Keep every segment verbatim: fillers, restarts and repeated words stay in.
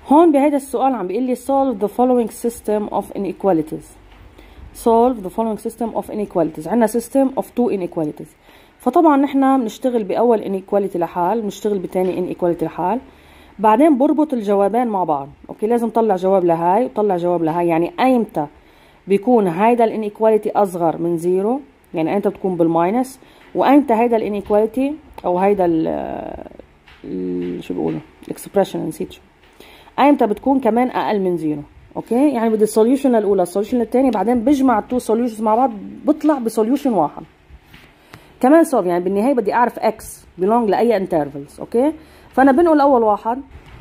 هون بهذا السؤال عم بيقول لي solve the following system of inequalities. solve the following system of inequalities. عندنا system of two inequalities. فطبعا نحن بنشتغل باول inequality لحال، بنشتغل بثاني inequality لحال، بعدين بربط الجوابين مع بعض. اوكي، لازم طلع جواب لهاي وطلع جواب لهاي. يعني ايمتى بيكون هيدا الانيكواليتي اصغر من زيرو، يعني ايمتى بتكون بالماينس، وايمتى هيدا الانيكواليتي او هيدا ال شو بيقولوا الاكسبريشن، نسيت شو، ايمتى بتكون كمان اقل من زيرو. اوكي، يعني بدي السوليوشن الاولى السوليوشن الثاني، بعدين بجمع التو سوليوشنز مع بعض بطلع بسوليوشن واحد. كمان سولف، يعني بالنهايه بدي اعرف اكس بيلونج لاي انترفلز. اوكي، فانا بنقل اول واحد.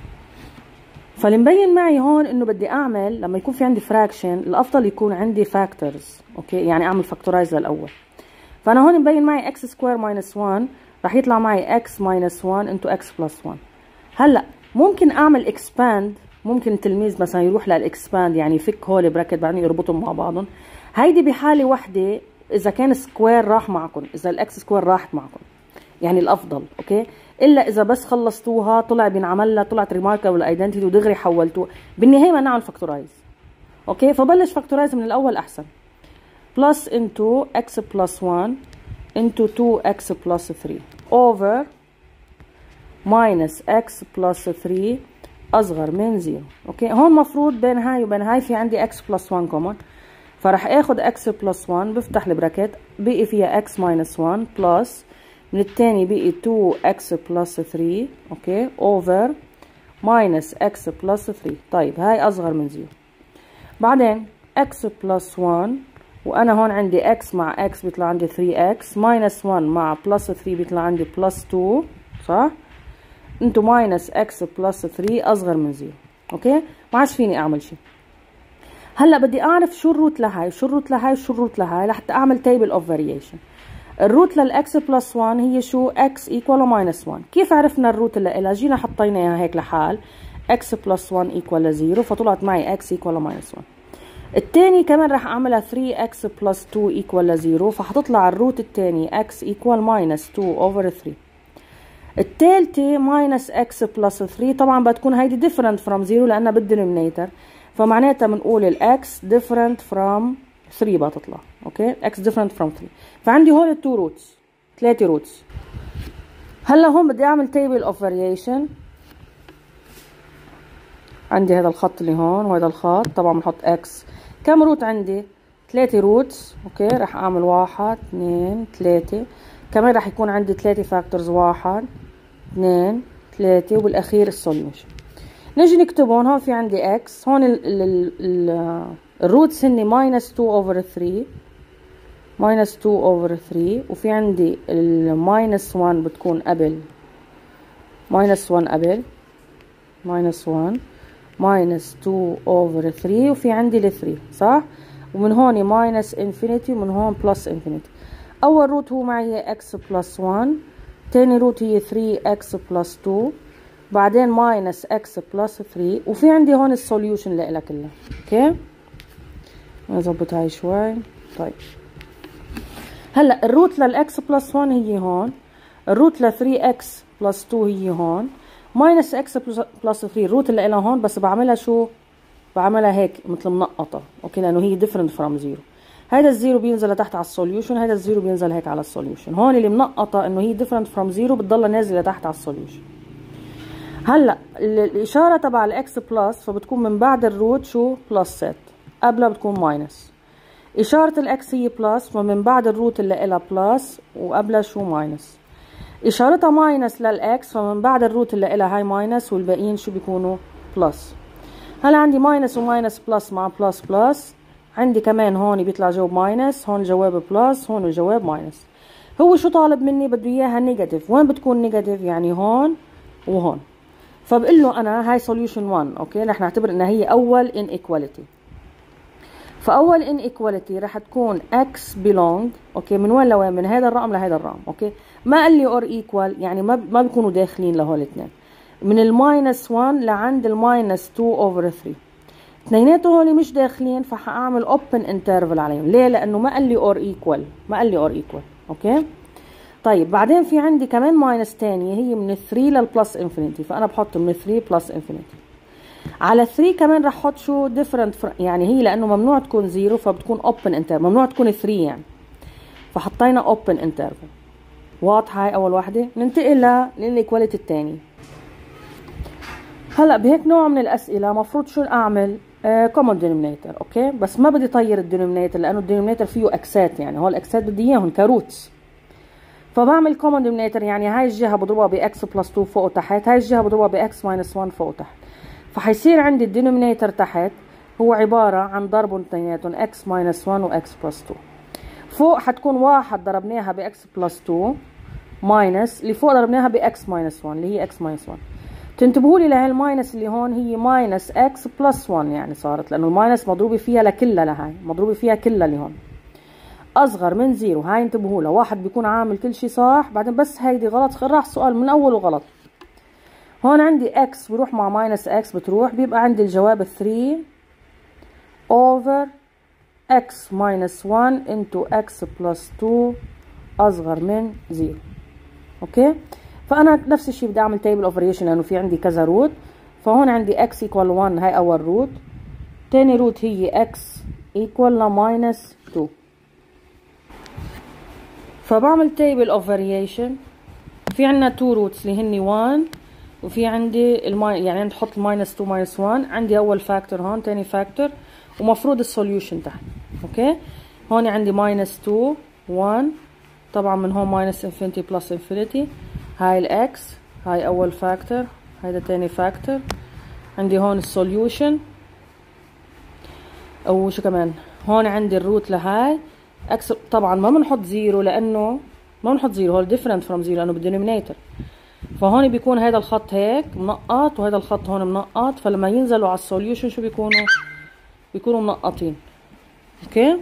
فاللي مبين معي هون انه بدي اعمل لما يكون في عندي فراكشن الافضل يكون عندي فاكتورز. اوكي، يعني اعمل فاكتورايز للاول. فانا هون مبين معي اكس سكوير ماينس واحد رح يطلع معي اكس ماينس واحد انتو اكس بلس واحد. هلا ممكن اعمل اكسباند، ممكن التلميذ مثلا يروح للاكسباند، يعني يفك هول براكت بعدين يربطهم مع بعضهم. هيدي بحاله وحده اذا كان سكوير راح معكم، اذا الاكس سكوير راحت معكم يعني الافضل. اوكي، الا اذا بس خلصتوها طلع بينعمل لها طلعت ريماركابل ايدنتيتي ودغري حولتوها، بالنهايه ما نعمل فاكتورايز. اوكي، فبلش فاكتورايز من الاول احسن. بلس انتو اكس بلس واحد انتو تو اكس بلس ثري اوفر ماينس اكس بلس ثري اصغر من زيرو. اوكي، هون مفروض بين هاي وبين هاي في عندي اكس بلس واحد كومن، فرح اخد اكس بلس واحد بفتح البراكت بقي فيها اكس ماينس واحد بلس من الثاني بقي تو اكس بلس ثري. اوكي، اوفر ماينس اكس بلس ثري. طيب هاي اصغر من زيرو. بعدين اكس بلس واحد، وانا هون عندي اكس مع اكس بيطلع عندي ثري اكس، ماينس واحد مع بلس ثري بيطلع عندي بلس تو، صح؟ انتو ماينس اكس بلس ثري اصغر من زيرو. اوكي، ما عادش فيني اعمل شيء. هلا بدي اعرف شو الروت لهاي شو الروت لهاي شو الروت لهاي لحتى اعمل تيبل اوف فاريشن. الروت للاكس بلس واحد هي شو؟ اكس ايكوال ماينس واحد. كيف عرفنا الروت اللي لها؟ جينا حطيناها هيك لحال اكس بلس واحد ايكوال لزيرو، فطلعت معي اكس ايكوال ماينس واحد. الثاني كمان راح اعملها ثري اكس بلس تو ايكوال لزيرو، فحتطلع الروت الثاني اكس ايكوال ماينس تو اوفر ثري. الثالثه ماينس اكس بلس ثري، طبعا بتكون هيدي ديفرنت فروم زيرو لانها بالدينومينيتر، فمعناتها بنقول الاكس ديفرنت فروم ثري بتطلع. اوكي، اكس ديفرنت فروم ثري. فعندي هول التو روتس، ثلاثه روتس. هلا هون بدي اعمل تيبل اوف فاريشن. عندي هذا الخط اللي هون وهذا الخط، طبعا بنحط اكس. كم روت عندي؟ ثلاثه روتس. اوكي، راح اعمل واحد اثنين ثلاثه. كمان راح يكون عندي ثلاثه فاكتورز، واحد اثنين ثلاثه، وبالاخير السوليوشن. نجي نكتبهم. هون في عندي اكس، هون ال ال ال الروتس هني ماينس تو اوفر ثري، ماينس تو اوفر ثري، وفي عندي الماينس واحد بتكون قبل، ماينس واحد قبل، ماينس واحد ماينس تو اوفر ثري، وفي عندي ال ثري، صح؟ ومن هون ماينس انفينيتي ومن هون بلس انفينيتي. اول روت هو معي اكس بلس واحد، ثاني روت هي ثري اكس بلس تو، بعدين ماينس اكس بلس ثري، وفي عندي هون السوليوشن اللي لها كلها. اوكي، نظبط هاي شوي. طيب هلا الروت للاكس بلس واحد هي هون، الروت ل ثري اكس بلس تو هي هون، ماينس اكس بلس ثري الروت اللي لها هون، بس بعملها شو؟ بعملها هيك مثل منقطه. اوكي، لانه هي ديفرنت فروم زيرو. هذا الزيرو بينزل لتحت على السوليوشن، هذا الزيرو بينزل هيك على السوليوشن. هون اللي منقطه انه هي ديفرنت فروم زيرو بتضلها نازله لتحت على السوليوشن. هلا الاشاره تبع الاكس بلس فبتكون من بعد الروت شو؟ بلس ست، قبلها بتكون ماينس. اشاره الاكس هي بلس، فمن بعد الروت اللي لها بلس وقبلها شو؟ ماينس. اشارتها ماينس للاكس، فمن بعد الروت اللي لها هاي ماينس، والباقيين شو بيكونوا؟ بلس. هلا عندي ماينس وماينس بلس مع بلس بلس، عندي كمان هون بيطلع جواب ماينس، هون الجواب بلس، هون الجواب ماينس. هو شو طالب مني؟ بده اياها نيجاتيف. وين بتكون نيجاتيف؟ يعني هون وهون. فبقول له انا هاي سوليوشن واحد. اوكي، رح نعتبر انها هي اول انيكواليتي. فاول انيكواليتي رح تكون x belong. اوكي، من وين لوين؟ من هذا الرقم لهذا الرقم. اوكي، ما قال لي اور ايكوال، يعني ما ما بيكونوا داخلين لهول الاثنين. من الماينس واحد لعند الماينس تو اوفر ثري، اثنيناتهم هول مش داخلين، فحاعمل اوبن انترفل عليهم. ليه؟ لانه ما قال لي اور ايكوال، ما قال لي اور ايكوال. اوكي، طيب بعدين في عندي كمان ماينس ثانيه هي من ثري للبلس انفينيتي، فانا بحط من ثري بلس انفينيتي. على ثري كمان رح احط شو different يعني هي لانه ممنوع تكون زيرو فبتكون open interval، ممنوع تكون ثري يعني، فحطينا open interval. واضحه هاي اول وحده. ننتقل للإيكواليتي الثاني. هلا بهيك نوع من الاسئله مفروض شو اعمل؟ كومن دينومينيتور. اوكي بس ما بدي طير الدينومينيتور لانه الدينومينيتور فيه اكسات، يعني هو الاكسات بدي اياهم كروتس، فبعمل كومن دينومينيتور يعني هاي الجهه بضربها باكس بلس تو فوق وتحت، هاي الجهه بضربها باكس ماينس واحد فوق وتحت، فحيصير عندي الدينومينيتور تحت هو عباره عن ضرب اثنيناتهم اكس ماينس واحد واكس بلس تو. فوق حتكون واحد ضربناها باكس بلس تو ماينس اللي فوق ضربناها باكس ماينس واحد اللي هي اكس ماينس واحد. تنتبهوا لي لهي الماينس اللي هون هي ماينس اكس بلس واحد يعني صارت، لانه الماينس مضروبه فيها لكلها، لهاي مضروبه فيها كلها اللي هون اصغر من زيرو. هاي انتبهوا لها، واحد بيكون عامل كل شيء صح بعدين بس هيدي غلط، راح السؤال من اوله غلط. هون عندي اكس بروح مع ماينس اكس بتروح، بيبقى عندي الجواب ثري اوفر اكس ماينس واحد انتو اكس بلس تو اصغر من زيرو. اوكي فانا نفس الشيء بدي اعمل تيبل اوف فاريشن لانه في عندي كذا روت، فهون عندي اكس ايكوال واحد هاي اول روت، ثاني روت هي اكس ايكوال لماينس تو، فبعمل تيبل اوف فاريشن. في عندنا تو روتس اللي هني واحد، وفي عندي الماي يعني عندي احط الماينس تو ماينس واحد، عندي اول فاكتور هون ثاني فاكتور ومفروض السوليوشن تحت. اوكي هون عندي ماينس تو واحد، طبعا من هون ماينس انفينيتي بلس انفينيتي، هاي الاكس هاي اول فاكتور هيدا ثاني فاكتور، عندي هون السوليوشن او شو كمان هون عندي الروت لهاي اكس. طبعا ما بنحط زيرو لانه ما بنحط زيرو، هو different from زيرو لانه بالدينومينيتور، فهون بيكون هذا الخط هيك منقط وهذا الخط هون منقط، فلما ينزلوا على السوليوشن شو بيكونوا؟ بيكونوا منقطين. اوكي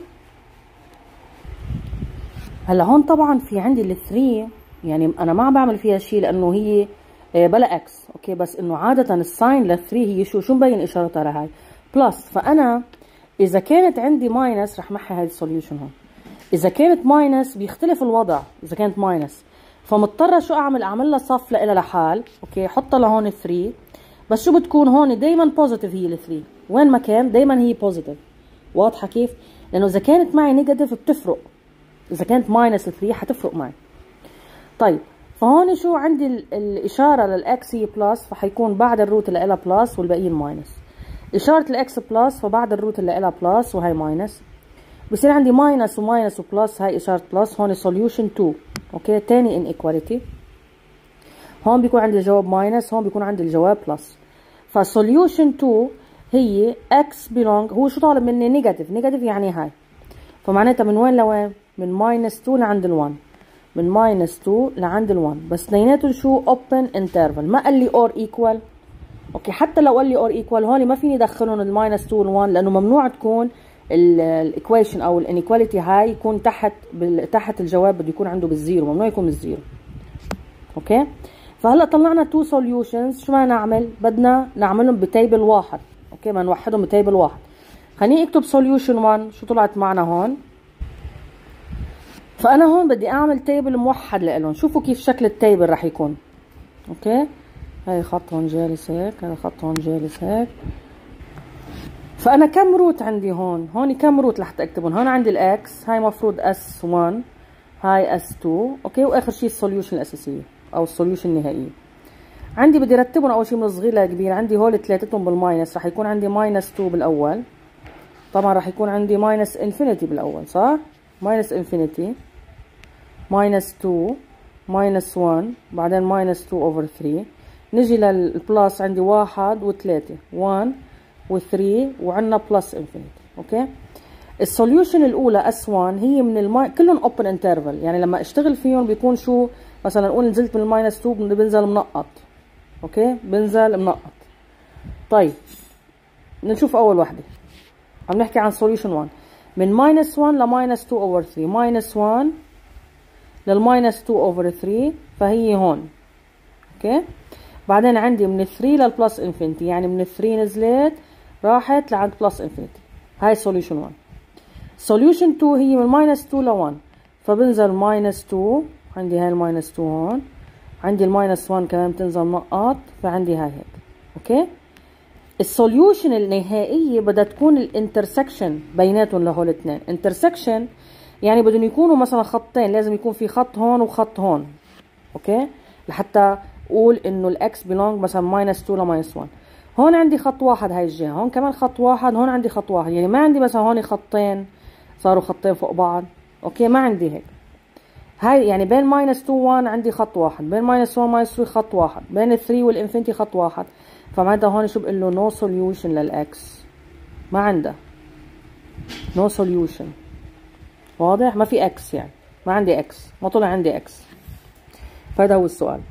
هلا هون طبعا في عندي الثري يعني انا ما عم بعمل فيها شيء لانه هي بلا اكس. اوكي بس انه عاده الساين للثري هي شو شو مبين اشارتها لهي بلس، فانا اذا كانت عندي ماينس رح محي هاي السوليوشن هون، اذا كانت ماينس بيختلف الوضع، اذا كانت ماينس فمضطره شو اعمل؟ اعمل لها صف لها لحال. اوكي حطها لهون ثري، بس شو بتكون هون؟ دائما بوزيتيف هي الثري، وين ما كان دائما هي بوزيتيف. واضحه كيف؟ لانه اذا كانت معي نيجاتيف بتفرق، اذا كانت ماينس ثري حتفرق معي. طيب فهون شو عندي الاشاره للاكس هي بلس، فحيكون بعد الروت اللي لها بلس والباقيين ماينس. اشاره الاكس بلس فبعد الروت اللي لها بلس وهي ماينس، بصير عندي ماينس وماينس وبلس، هاي اشاره بلس. هون سوليوشن تو. اوكي تاني ان ايكواليتي، هون بيكون عندي الجواب ماينس، هون بيكون عندي الجواب بلس. فسوليوشن تو هي اكس بيلونج، هو شو طالب مني؟ نيجاتيف. نيجاتيف يعني هاي، فمعناتها من وين لوين؟ من ماينس تو لعند ال1، من ماينس تو لعند ال1، بس اثنيناتهم شو؟ اوبن انترفال. ما قال لي اور ايكوال. اوكي حتى لو قال لي اور ايكوال هون ما فيني ادخلهم الماينس تو وال1 لانه ممنوع تكون الايكويشن او الانيكواليتي هاي يكون تحت تحت الجواب، بده يكون عنده بالزيرو، ممنوع يكون بالزيرو. اوكي فهلا طلعنا تو سوليوشنز، شو بدنا نعمل؟ بدنا نعملهم بتيبل واحد. اوكي بدنا نوحدهم بتيبل واحد. خليني اكتب سوليوشن واحد شو طلعت معنا هون. فانا هون بدي اعمل تيبل موحد لهم. شوفوا كيف شكل التيبل رح يكون. اوكي هاي خط هون جالس هيك، هذا خط هون جالس هيك. فانا كم روت عندي هون؟ هون كم روت لحتى اكتبهم؟ هون عندي الاكس هاي مفروض اس واحد، هاي اس تو. اوكي واخر شيء السوليوشن الاساسيه او السوليوشن النهائيه. عندي بدي رتبهم اول شيء من الصغير للكبير. عندي هول ثلاثتهم بالماينس، رح يكون عندي ماينس تو بالاول، طبعا رح يكون عندي ماينس انفينيتي بالاول، صح؟ ماينس انفينيتي، ماينس تو، ماينس واحد، بعدين ماينس تو اوفر ثري. نجي للبلس عندي واحد وثلاثة، واحد وثري، وعندنا بلس انفينيتي. اوكي السوليوشن الاولى اس واحد هي من الماي كلهم اوبن انترفال، يعني لما اشتغل فيهم بيكون شو؟ مثلا نقول نزلت من الماينس تو بنزل منقط. اوكي بنزل منقط. طيب نشوف اول وحده، عم نحكي عن سوليوشن واحد من ماينس واحد لماينس تو اوفر ثري، ماينس واحد للماينس تو اوفر ثري، فهي هون. اوكي بعدين عندي من ثري للبلس انفينيتي، يعني من ثري نزلت راحت لعند بلس انفينيتي، هاي سوليوشن واحد. سوليوشن تو هي من ماينس تو ل واحد، فبنزل ماينس تو، عندي هاي الماينس تو هون، عندي الماينس واحد كمان بتنزل نقط، فعندي هاي هيك. اوكي السوليوشن النهائية بدها تكون الانترسكشن بيناتهم لهول الاثنين. انترسكشن يعني بدهم يكونوا مثلا خطين، لازم يكون في خط هون وخط هون، اوكي، لحتى اقول انه الاكس بيلونج مثلا ماينس اتنين لماينس واحد. هون عندي خط واحد هاي الجهة، هون كمان خط واحد، هون عندي خط واحد، يعني ما عندي مثلا هون خطين صاروا خطين فوق بعض، اوكي، ما عندي هيك. هاي يعني بين ماينس اتنين واحد عندي خط واحد، بين ماينس واحد ماينس ثلاثة خط واحد، بين ثلاثة والانفينيتي خط واحد. فمعناتها هون شو بقول له؟ نو سوليوشن للاكس، ما عنده نو سوليوشن. واضح؟ ما في اكس، يعني ما عندي اكس، ما طلع عندي اكس. فهذا هو السؤال.